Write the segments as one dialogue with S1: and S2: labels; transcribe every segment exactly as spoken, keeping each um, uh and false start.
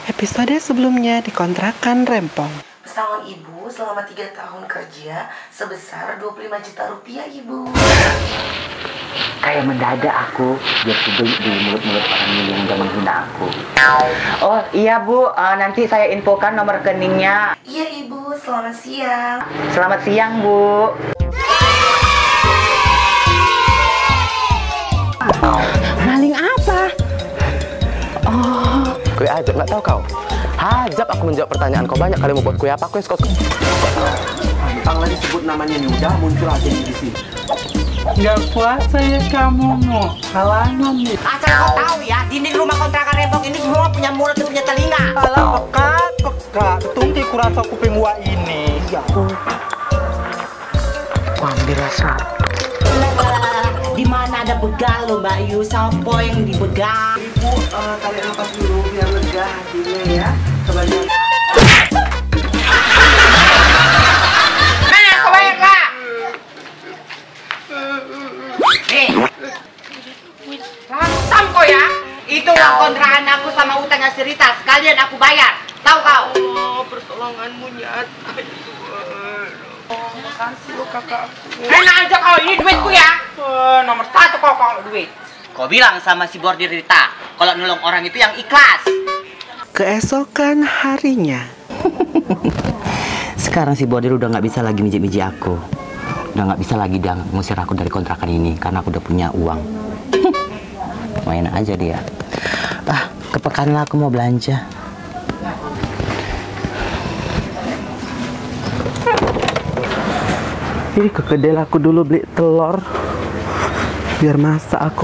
S1: Episode sebelumnya di kontrakan Rempong.
S2: Pesangon ibu selama tiga tahun kerja sebesar dua puluh lima juta rupiah, ibu.
S3: Kayak mendadak aku biar beli di mulut-mulut orang ini yang udah menghina aku. Oh iya bu, uh, nanti saya infokan nomor rekeningnya.
S2: Iya ibu, selamat siang.
S3: Selamat siang bu.
S1: Maling apa?
S4: Oh, kue ajab nggak tahu kau? Hajab aku menjawab pertanyaan kau banyak kali mau buat kue apa kue skot.
S5: Gampang lah disebut namanya nih, udah muncul aja di sini.
S6: Nggak kuasa ya kamu mau halangan nih.
S3: Asal kau tahu ya, dinding rumah kontrakan Rempong ini semua punya mulut dan punya telinga.
S6: Alah pekat, pekat. Tunggu kurasa kuping gua ini. Ya.
S4: Ambil rasa.
S3: Di mana ada begal lo Mbak Yu? Siapa yang dibegal?
S5: Ibu, uh, tarik nafas dulu biar lega hatinya ya. Kebanyakan.
S3: Mana kau bayar kak? Nih, ransom kau ya? Itu uang kontrakan aku sama utangnya si Rita. Sekalian aku bayar. Tahu kau?
S1: Oh, pertolonganmu nyata. Oh, makasih lo kakak aku.
S3: Enak aja kau, ini duitku ya. Uh, nomor satu kau kalau duit. Kau bilang sama si bordir Rita, kalau nolong orang itu yang ikhlas.
S1: Keesokan harinya.
S3: Sekarang si bordir udah nggak bisa lagi mijik-mijik aku. Udah nggak bisa lagi dia ngusir aku dari kontrakan ini karena aku udah punya uang. Main aja dia. Ah, kepekan lah aku mau belanja.
S1: Ih, ke kedai aku dulu beli telur biar masak aku.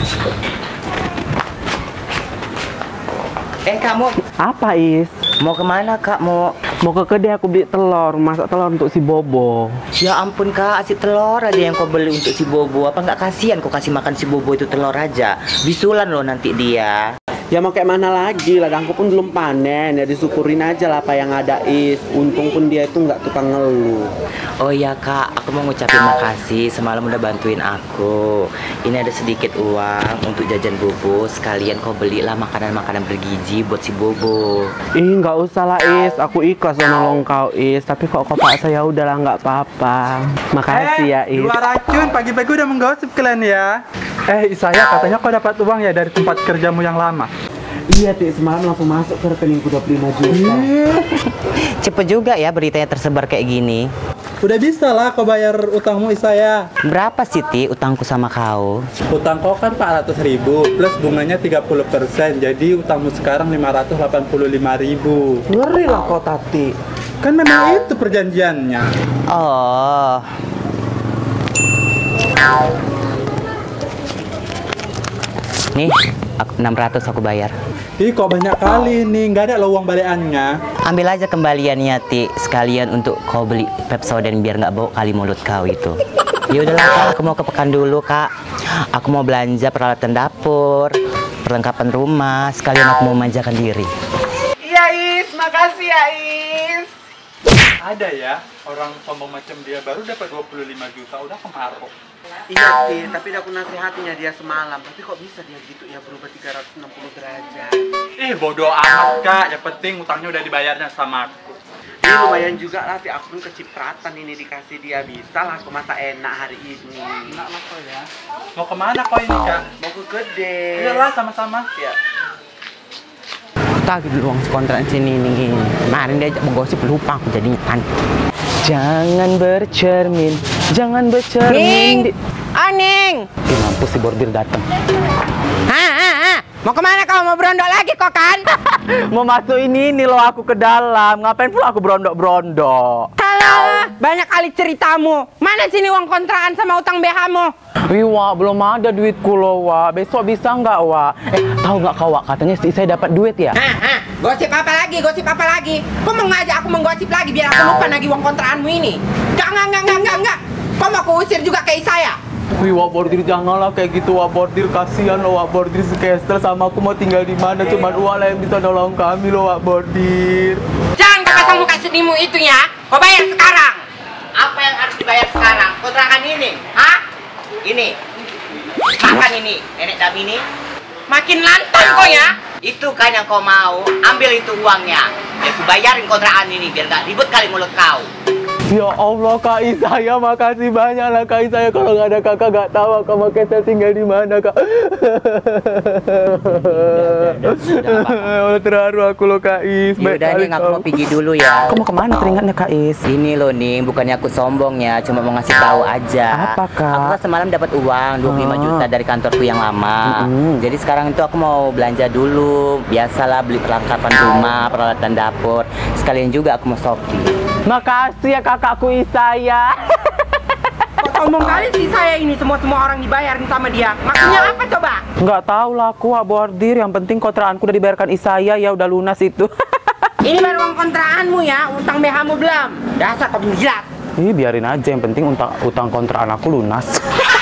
S3: Eh kamu
S1: Apa Is?
S3: mau kemana kak? Mau
S1: Mau ke kedai aku beli telur, masak telur untuk si Bobo.
S3: Ya ampun kak, si telur aja yang kau beli untuk si Bobo. Apa nggak kasihan kau kasih makan si Bobo itu telur aja? Bisulan loh nanti dia.
S1: Ya mau kayak mana lagi, ladangku pun belum panen. Ya disyukurin aja lah apa yang ada Is. Untung pun dia itu nggak tukang ngeluh.
S3: Oh iya kak, aku mau ngucapin makasih semalam udah bantuin aku. Ini ada sedikit uang untuk jajan Bobo. Sekalian kau belilah makanan-makanan bergizi buat si Bobo.
S1: Ih nggak usah lah Is, aku ikhlas loh nolong kau Is. Tapi kok kau paksa ya udahlah nggak apa-apa. Makasih
S6: eh,
S1: ya Is.
S6: Dua racun pagi-pagi udah menggosip kalian ya. Eh saya katanya kau dapat uang ya dari tempat kerjamu yang lama.
S5: Iya, Tik, semalam langsung masuk ke rekeningku dua puluh lima juta.
S3: Cepet juga ya beritanya tersebar kayak gini.
S6: Udah bisa lah kau bayar utangmu saya.
S3: Berapa sih Ti utangku sama kau?
S6: Utang kau kan empat ratus ribu plus bunganya tiga puluh persen. Jadi utangmu sekarang lima ratus delapan puluh lima ribu.
S1: Ngeri lah kau Tati.
S6: Kan memang itu perjanjiannya.
S3: Oh. Nih, aku, enam ratus aku bayar.
S6: Ih kok banyak kali nih, nggak ada lo uang balikannya.
S3: Ambil aja kembaliannya Ti, sekalian untuk kau beli Pepsodent biar nggak bau kali mulut kau itu. Ya udahlah kak, aku mau ke pekan dulu kak. Aku mau belanja peralatan dapur, perlengkapan rumah, sekalian aku mau manjakan diri.
S1: Iya Is, makasih ya Is.
S6: Ada ya orang sombong macam dia baru dapat dua puluh lima juta udah kemaruk.
S5: Iya, Tik, tapi udah aku nasihatinya dia semalam. Tapi kok bisa dia gitu ya berubah tiga ratus enam puluh derajat?
S6: Ih bodoh amat kak, yang penting utangnya udah dibayarnya sama aku.
S5: Ini lumayan juga lah, Tik, aku pun kecipratan ini dikasih dia. Bisa lah aku masak enak hari ini.
S6: Enak lah kau ya. Mau kemana kau ini kak?
S5: Mau ke gede.
S6: Iyalah sama-sama.
S5: Ya.
S1: Tagih dulu uang kontrak sini nih. Kemarin dia ajak menggosip lupa aku jadinya kan. Jangan bercermin, jangan bercermin.
S3: Ning! Aning!
S1: Ih, mampus si bordir datang.
S3: Ha, ha, ha. Mau kemana kau? Mau berondok lagi kok kan?
S1: Mau masuk ini ini loh aku ke dalam. Ngapain pula aku berondok-berondok?
S3: Alah, banyak kali ceritamu. Mana sini uang kontrakan sama utang B H-mu?
S1: Wih, Wak, belum ada duitku loh, Wak. Besok bisa nggak, Wak? Eh, tahu nggak kau, Wak? Katanya si saya dapat duit ya?
S3: Hah, hah. Gosip apa lagi? Gosip apa lagi? Kau mau ngajak aku menggosip lagi biar aku lupa lagi uang kontrakanmu ini? Enggak, enggak, enggak, enggak, enggak, enggak. Kau mau aku usir juga kayak saya?
S1: Wih, Wak Bordir, janganlah kayak gitu, Wak Bordir. Kasihan loh, Wak Bordir. Sekestel sama aku mau tinggal di mana? Cuman Wak lah yang bisa nolong kami loh, Wak Bordir.
S3: Jangan kau pasang muka sedihmu itu ya. Kau bayar sekarang. Apa yang harus dibayar sekarang? Kontrakan ini? Hah? Ini. Makan ini. Nenek Dami ini. Makin lantang kau ya. Itu kan yang kau mau, ambil itu uangnya. Ya aku bayarin kontrakan ini biar gak ribet kali mulut kau.
S1: Ya Allah Kak Isaya, makasih banyak lah Kak Isaya. Kalau nggak ada kakak nggak tahu Kak Kestel tinggal di mana Kak. Terharu aku loh Kak Is.
S3: Yaudah nih, aku mau pergi dulu ya.
S1: Kamu kemana teringatnya Kak Is?
S3: Ini loh nih, bukannya aku sombong ya, cuma mau ngasih tahu aja.
S1: Apa, Kak?
S3: Aku kan semalam dapat uang dua puluh lima juta dari kantorku yang lama.
S1: Mm-hmm.
S3: Jadi sekarang itu aku mau belanja dulu. Biasalah beli perlengkapan rumah, peralatan dapur. Sekalian juga aku mau shopping.
S1: Makasih ya kakakku Isaya.
S5: Kok sombong kali sih saya ini, semua-semua orang dibayarin sama dia. Maksudnya apa coba?
S1: Nggak tahu lah aku Wak Bordir. Yang penting kontrakanku udah dibayarkan Isaya ya, udah lunas itu.
S5: Ini baru uang kontrakanmu ya, utang B H-mu belum. Dasar kau penjilat.
S1: Ih, biarin aja, yang penting utang, utang kontrakan aku lunas.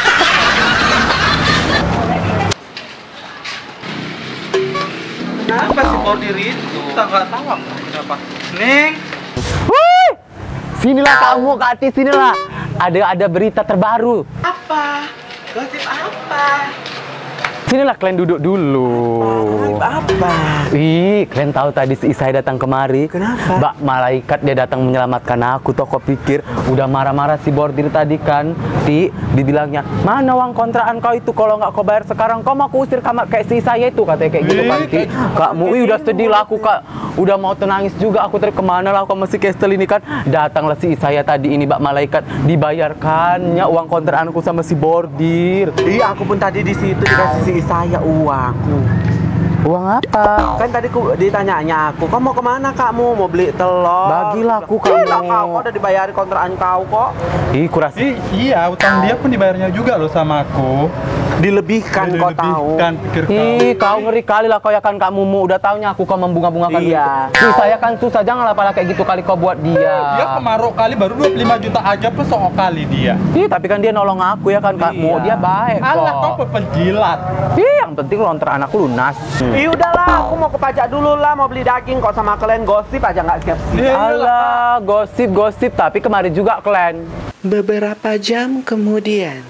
S6: Kenapa si Bordir itu? Kita nggak tahu aku kenapa. Neng,
S1: Wih, sinilah kamu Kak Ati, sinilah. Ada ada berita terbaru.
S5: Apa? Gosip apa?
S1: Sinilah kalian duduk dulu.
S5: Apa?
S1: Ih, kalian tahu tadi si Isaya datang kemari?
S5: Kenapa?
S1: Mbak malaikat dia datang menyelamatkan aku. Tuh kok pikir udah marah-marah si Bordir tadi kan? Ti, dibilangnya, mana uang kontrakan kau itu? Kalau nggak kau bayar sekarang, kau mau aku usir kamar kayak si Isaya itu, katanya kayak gitu kan? Ti, Kak Mui udah sedih lah aku Kak. Udah mau tenangis juga aku, terus kemana lah aku masih Kestel ini kan? Datanglah si Isaya tadi ini, Mbak malaikat, dibayarkannya uang kontrakanku sama si Bordir.
S5: Iya, aku pun tadi di situ dikasih si saya uang.
S1: Uang apa?
S5: Kan tadi ku ditanyanya aku, kamu mau kemana kamu? Mau beli telur?
S1: Bagilah aku
S5: Gila,
S1: kamu.
S5: kau kok udah dibayarin kontrakan kau kok.
S1: Ih, kurasa.
S6: I, iya, utang dia pun dibayarnya juga loh sama aku.
S5: Dilebihkan kau tahu.
S6: Dilebihkan, pikir kau.
S1: Ih, kau ngeri kali lah kau ya kan Kak Mumu. Udah taunya aku kau membunga-bungakan
S5: Iya.
S1: gitu. Ih, saya kan susah, janganlah pala kayak gitu kali kau buat dia.
S6: Dia kemaruk kali baru dua puluh lima juta aja plus sok kali dia.
S1: Ih, tapi kan dia nolong aku ya kan Kak Mu. Dia baik kok.
S6: Alah, kau penjilat.
S1: Ih, yang penting lontar anakku lunas.
S5: Ih, udahlah, aku mau ke pajak dulu lah, mau beli daging kok sama kalian gosip aja nggak siap-siap.
S1: Alah, gosip-gosip tapi kemarin juga kalian.
S5: Beberapa jam kemudian.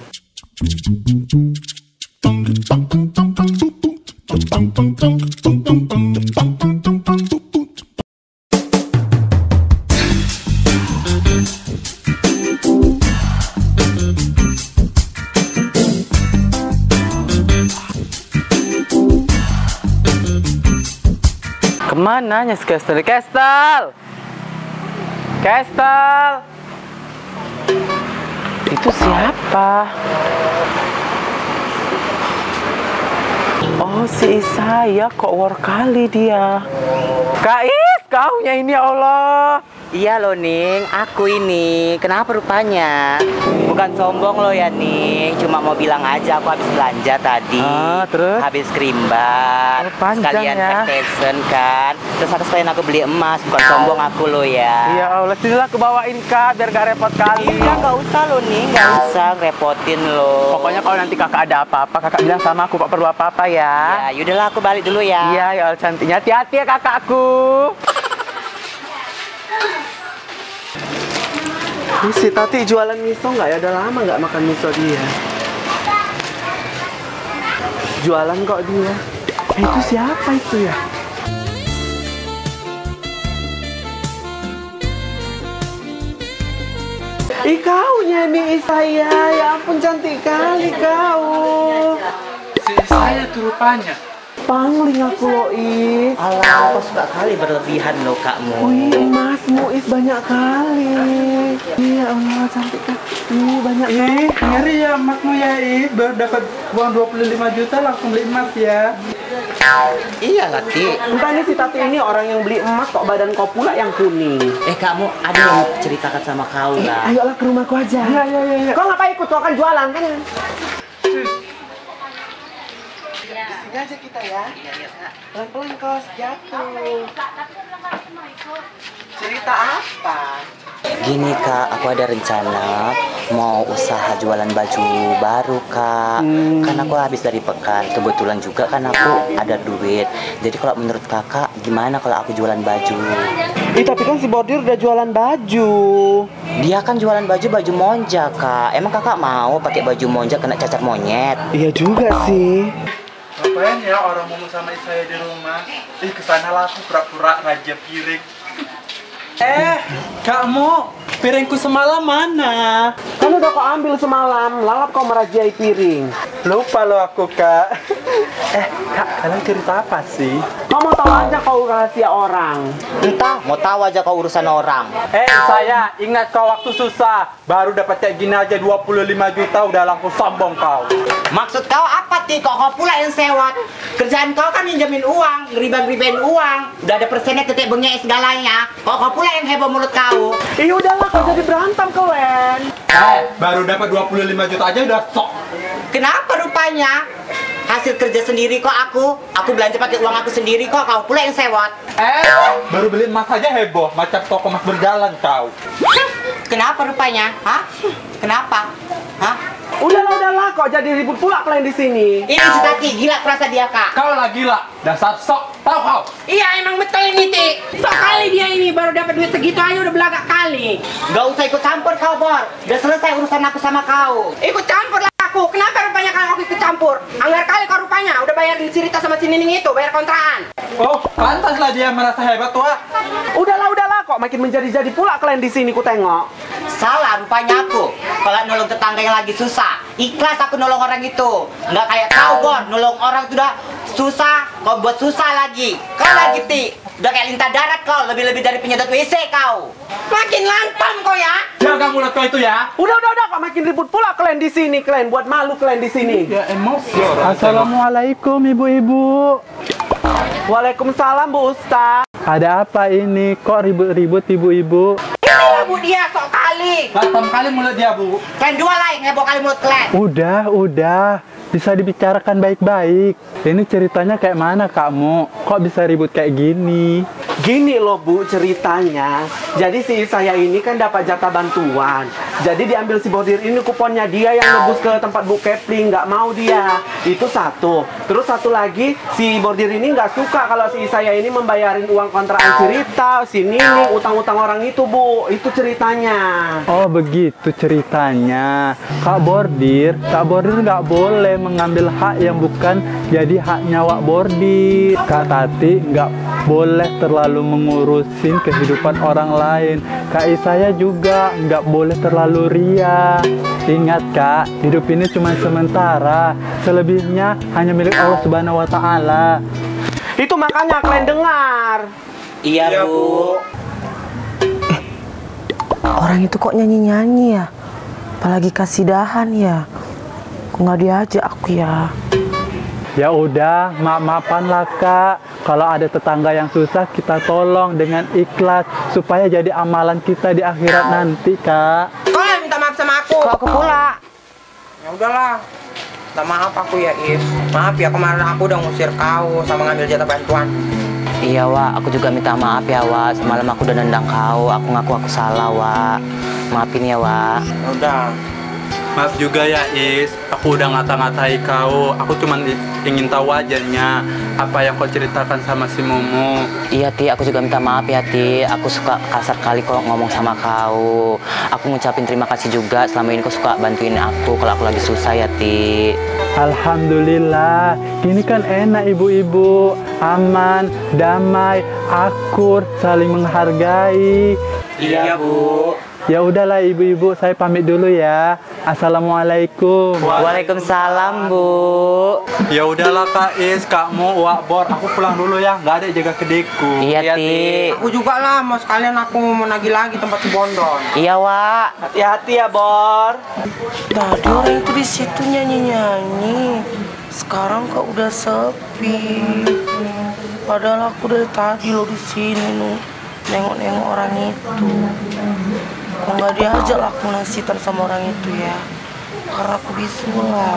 S1: Kemana nya si Kestel? Kestel! Kestel! Itu siapa? Oh, si Isaya, kok war kali dia. Kak Is, kaunya ini ya Allah.
S3: Iya loh Ning, aku ini. Kenapa rupanya? Bukan sombong loh ya Ning, cuma mau bilang aja aku habis belanja tadi.
S1: Ah, terus?
S3: Habis krimbat,
S1: Oh, panjang
S3: sekalian
S1: ya.
S3: fashion kan. Terus aku sekalian aku beli emas, bukan sombong aku loh ya.
S1: Ya Allah, sinilah aku bawain Kak, biar gak repot kali.
S3: Iya, nggak usah loh Ning, nggak usah repotin loh.
S1: Pokoknya kalau nanti kakak ada apa-apa, kakak bilang sama aku, kok perlu apa-apa ya.
S3: Ya, yaudahlah aku balik dulu ya.
S1: Iya, ya Allah cantiknya. Hati-hati ya kakakku.
S5: Ini si Tati jualan miso nggak ya? Udah lama nggak makan miso dia. Jualan kok dia. Eh, itu siapa itu ya? Ih, kaunya nih Isaya. Ya ampun, cantik kali kau.
S6: Si saya tuh rupanya.
S5: Pangling aku loh, Is.
S3: Alah, kok suka kali berlebihan loh kakmu.
S5: Wih, emasmu Is banyak kali. Iya, Allah cantik kan. Ih, banyak
S6: Ih,
S5: nih.
S6: ngeri ya emasmu ya, Ih. Baru dapat uang dua puluh lima juta langsung beli emas ya.
S3: Iya lah Ti.
S5: Entah nih si Tati ini orang yang beli emas kok badan kau pula yang kuning.
S3: Eh kamu ada yang mau ceritakan sama kau lah.
S5: Ayolah ke rumahku aja. Iya, iya, iya. Ya. Kau ngapain ikut? Kau akan jualan kan? Sini aja kita ya. Pelan-pelan kau jatuh. Cerita apa?
S3: Gini Kak, aku ada rencana mau usaha jualan baju baru Kak.
S5: Hmm.
S3: Kan aku habis dari pekan, kebetulan juga kan aku ada duit. Jadi kalau menurut Kakak gimana kalau aku jualan baju?
S5: Ih, tapi kan si Bordir udah jualan baju.
S3: Dia kan jualan baju baju monja Kak. Emang Kakak mau pakai baju monja kena cacar monyet?
S5: Iya juga sih.
S6: Apa Ngapain ya orang mau sama saya di rumah? Ih, kesana lah aku pura-pura raja piring. Eh, kamu, piringku semalam mana?
S5: Kan udah kau ambil semalam, lalap kau merajai piring.
S6: Lupa lo aku, Kak. Eh, Kak, kalian cerita apa sih?
S5: Kau mau tahu aja kau rahasia orang.
S3: Entah, mau tahu aja kau urusan orang.
S6: Eh, saya ingat kau waktu susah. Baru dapat kayak gini aja dua puluh lima juta udah langsung sombong kau.
S3: Maksud kau apa, Ti? Kok kau pula yang sewot? Kerjaan kau kan minjemin uang, ngeribang-ribain uang. Udah ada persennya, tetek bengek segalanya. Kok kau pula yang heboh mulut kau?
S5: Ih udahlah kau jadi berantem kau, Len.
S6: Eh, baru dapat dua puluh lima juta aja udah sok.
S3: Kenapa rupanya? Hasil kerja sendiri kok aku. Aku belanja pakai uang aku sendiri kok. Kau pula yang sewot.
S6: Eh, baru beli emas aja heboh. Macam toko emas berjalan kau.
S3: Kenapa rupanya? Hah? Kenapa? Hah?
S5: Udahlah, udahlah, kok jadi ribut pula kalian di sini.
S3: Ini si Tati, gila perasa dia, Kak.
S6: Kau lah gila. Dasar sok. Tahu kau?
S3: Iya, emang betul ini, Ti. Sok kali dia ini baru dapat duit segitu aja udah belagak kali. Gak usah ikut campur kau, Bor. Udah selesai urusan aku sama kau. Ikut campur lah aku. Kenapa rupanya kalau aku ikut campur? Anggar kali kau rupanya. Udah bayar cerita sama si Nining itu, bayar kontrakan.
S6: Oh, pantaslah dia merasa hebat, Wak.
S5: Udahlah, udahlah, kok makin menjadi-jadi pula kalian di sini ku tengok.
S3: Salah rupanya aku. Kalau nolong tetangga yang lagi susah, ikhlas aku nolong orang itu. Nggak kayak kau, Bor. Nolong orang itu udah susah, kau buat susah lagi. Kau lagi, Ti. Udah kayak lintah darat kau, lebih-lebih dari penyedot W C kau. Makin lantang kau ya.
S6: Jaga mulut kau itu ya.
S5: Udah, udah, udah, kok makin ribut pula kalian di sini, kalian buat malu kalian di sini.
S6: Ya emosi orang. Assalamualaikum ibu-ibu.
S5: Waalaikumsalam, Bu Ustaz.
S6: Ada apa ini? Kok ribut-ribut ibu-ibu?
S3: Inilah Bu dia, sok kali.
S6: Batam kali mulut dia, Bu.
S3: Kalian dua lah yang heboh kali mulut kalian.
S6: Udah, udah. Bisa dibicarakan baik-baik. Ini ceritanya kayak mana kamu? Kok bisa ribut kayak gini?
S5: Gini loh Bu ceritanya. Jadi si saya ini kan dapat jatah bantuan. Jadi diambil si Bordir ini kuponnya, dia yang nebus ke tempat Bu Kepling. Nggak mau dia. Itu satu. Terus satu lagi, si Bordir ini nggak suka kalau si saya ini membayarin uang kontrakan si Rita, si Nini, utang-utang orang itu, Bu. Itu ceritanya.
S6: Oh begitu ceritanya. Kak Bordir, Kak Bordir nggak boleh mengambil hak yang bukan jadi haknya Wak Bordir. Kak Tati nggak boleh terlalu mengurusin kehidupan orang lain. Kak Isaya juga nggak boleh terlalu ria. Ingat Kak, hidup ini cuma sementara. Selebihnya hanya milik Allah Subhanahu Wa Taala.
S5: Itu makanya kalian dengar.
S3: Iya, Bu.
S2: Orang itu kok nyanyi-nyanyi ya? Apalagi kasidahan ya? Kok nggak diajak aku ya?
S6: Ya udah, maaf-maafan lah Kak. Kalau ada tetangga yang susah, kita tolong dengan ikhlas supaya jadi amalan kita di akhirat nanti, Kak.
S3: Kau yang minta maaf sama aku. Kok aku pula? Ya udahlah. Minta maaf aku ya, Is. Maaf ya kemarin aku udah ngusir kau sama ngambil jatah bantuan. Iya, Wak. Aku juga minta maaf ya, Wak. Semalam aku udah nendang kau. Aku ngaku aku salah, Wak. Maafin ya, Wak. Udah.
S6: Maaf juga ya Is, aku udah ngata-ngatai kau. Aku cuma ingin tahu wajahnya apa yang kau ceritakan sama si Momo.
S3: Iya Ti, aku juga minta maaf ya Ti. Aku suka kasar kali kalau ngomong sama kau. Aku ngucapin terima kasih juga selama ini kau suka bantuin aku kalau aku lagi susah ya Ti.
S6: Alhamdulillah, ini kan enak ibu-ibu, aman, damai, akur, saling menghargai.
S3: Iya Bu.
S6: Ya udahlah ibu-ibu, saya pamit dulu ya. Assalamualaikum.
S3: Waalaikumsalam Bu.
S6: Ya udahlah Kak Is, Kak Mo, Wak Bor, aku pulang dulu ya. Nggak ada jaga kedeku.
S3: Iya Ti.
S5: Aku juga lah, mau sekalian aku mau nagih lagi tempat si Bondon.
S3: Iya Wak.
S5: Hati-hati ya, Bor.
S2: Tadi orang itu di situ nyanyi-nyanyi. Sekarang kok udah sepi. Padahal aku dari tadi lo di sini nu nengok-nengok orang itu. Kok nggak diajak lah aku nasitan sama orang itu ya? Karena aku bisulap.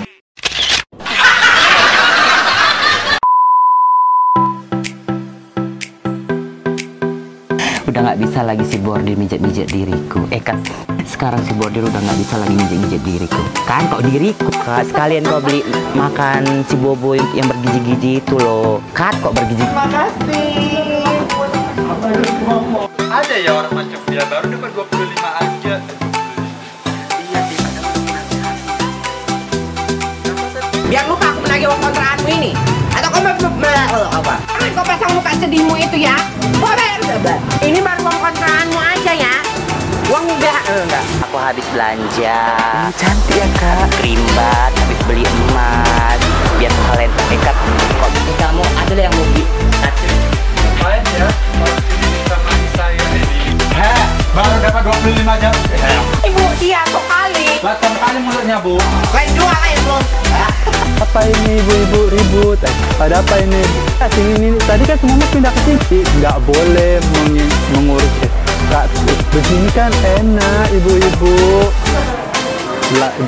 S3: Udah nggak bisa lagi si Bordir mijat-mijat diriku. Eh kan, sekarang si Bordir udah nggak bisa lagi mijat-mijat diriku. Kan kok diriku? Kak, sekalian kau beli makan si Bobo yang bergiji-giji itu loh. Kan kok bergiji.
S5: Makasih.
S6: Ada ya orang macam dia baru dapat dua puluh lima aja.
S5: Iya sih, ada
S3: Biar lupa aku menagih uang kontrakanmu
S7: ini? Atau kau mau kalau apa? Jangan kau pasang muka sedihmu itu ya. Kau bayar berapa? Ini baru uang kontrakanmu aja ya. Uang enggak, enggak.
S3: Aku habis belanja.
S1: Ini cantik ya kak.
S3: Kerimbat, habis beli emas. Biar kalian terikat. Kok kamu adalah yang mau beli.
S6: Ngapain ya? Sama saya ini. Heh, baru dapat dua puluh lima jam.
S7: Ibu dia kok kali.
S6: Latam kali mulutnya, Bu.
S7: Kalian dua kayak belum.
S6: Apa ini ibu-ibu ribut? Eh, ada apa ini? Ah, sini ini tadi kan semua mau pindah ke sini. Nggak boleh meng- mengurus eh, kak. Begini kan enak ibu-ibu. Lah,